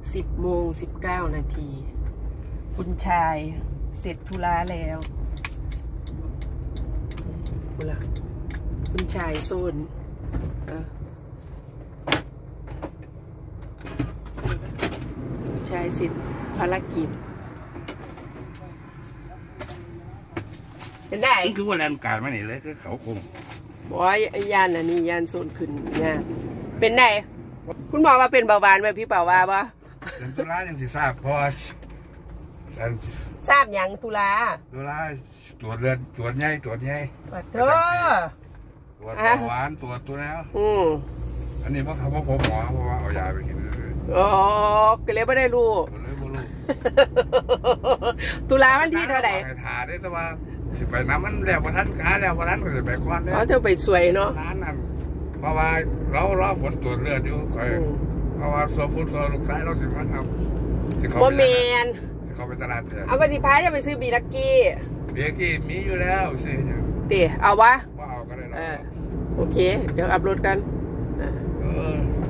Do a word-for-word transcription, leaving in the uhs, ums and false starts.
สิบโมงสิบเก้านาทีคุณชายเสร็จธุระแล้วคุณล่ะคุณชายโซนคุณชายเสร็จภารกิจเป็นได้คือว่าแรงการมาหนิเลยก็เขาคงบอกว่ายานอันนี้ยานโซนขึ้นเนี่ยเป็นได้คุณหมอว่าเป็นเบาหวานไหมพี่เป่าว่าปะเป็นตุลายังสิทราบเพราะทราบอย่างตุลาตุลาตรวจเลือดตรวจใหญ่ตรวจใหญ่ตรวจเธอตรวจเบาหวานตรวจตัวแล้วอืมอันนี้เพราะเขาเพราะผมหมอเพราะว่าเอายาไปกินอ๋อก็เลยไม่ได้รู้เลยไม่รู้ตุลาวันที่เท่าไหร่ถ่ายได้แต่ว่าสิไปน้ำมันแล้วพอท่านขาแล้วพอท่านก็จะไปควันเนี่ยอ๋อเธอไปสวยเนาะร้านนั้นเพราะว่าเราเราฝนตรวจเลือดอยู่คอยเพราะว่าโซฟุตโซลูกซ้ายเราสิมันครับโมเมนเขาไปตลาดเถอะเอาก็สิพายจะไปซื้อบีลักกี้บีลักกี้มีอยู่แล้วสิเต๋เอาวะว่าเอาก็ได้เออโอเคเดี๋ยวอัพโหลดกันเออ